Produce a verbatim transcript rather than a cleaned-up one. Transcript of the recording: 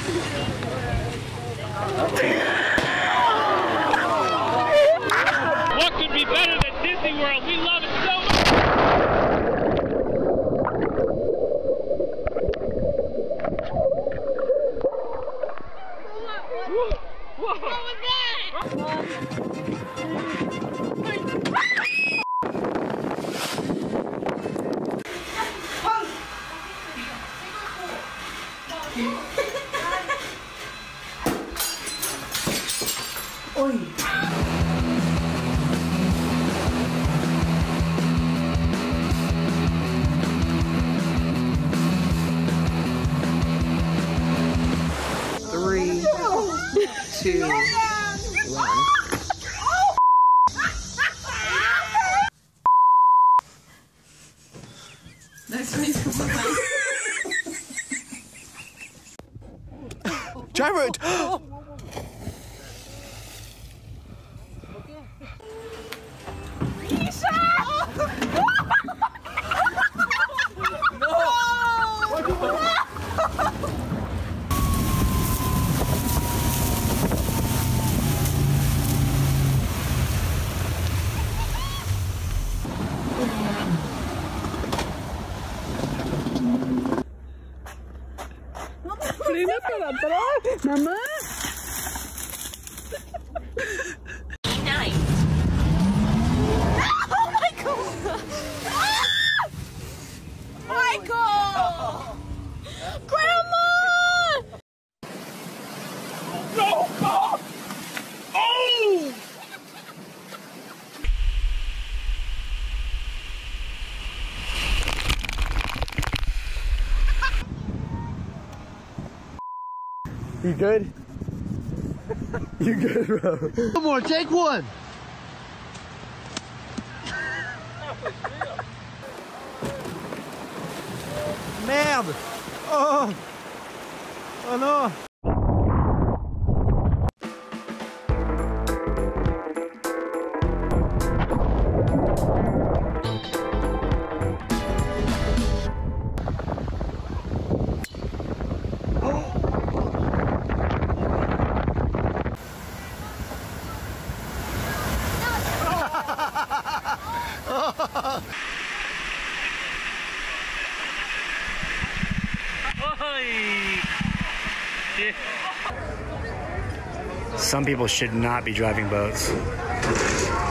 What could be better than Disney World? We love it so much. Whoa. Whoa. What was that? Oi. Three, two, one. That's right. Jared! Frena para atrás, mamá. Nice. Oh my God! Michael! Grandma! No! Oh! Oh! You good? You good, bro? One more, take one! Merde! Oh! Oh non! Some people should not be driving boats.